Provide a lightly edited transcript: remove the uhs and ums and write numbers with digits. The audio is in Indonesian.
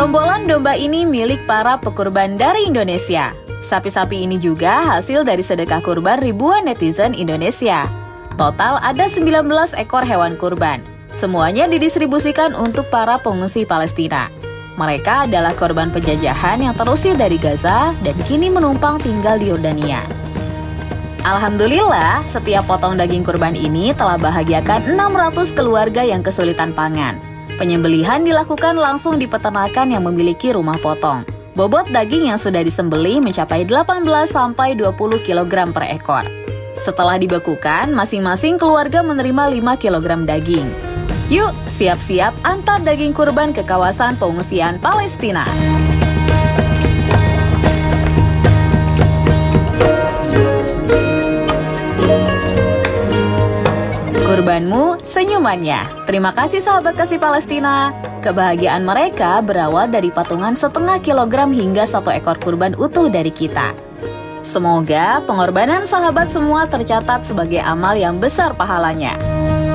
Segerombolan domba ini milik para pekurban dari Indonesia. Sapi-sapi ini juga hasil dari sedekah kurban ribuan netizen Indonesia. Total ada 19 ekor hewan kurban. Semuanya didistribusikan untuk para pengungsi Palestina. Mereka adalah korban penjajahan yang terusir dari Gaza dan kini menumpang tinggal di Yordania. Alhamdulillah, setiap potong daging kurban ini telah bahagiakan 600 keluarga yang kesulitan pangan. Penyembelihan dilakukan langsung di peternakan yang memiliki rumah potong. Bobot daging yang sudah disembelih mencapai 18-20 kg per ekor. Setelah dibekukan, masing-masing keluarga menerima 5 kg daging. Yuk, siap-siap antar daging kurban ke kawasan pengungsian Palestina. Kurbanmu, senyumannya. Terima kasih sahabat kasih Palestina. Kebahagiaan mereka berawal dari patungan setengah kilogram hingga 1 ekor kurban utuh dari kita. Semoga pengorbanan sahabat semua tercatat sebagai amal yang besar pahalanya.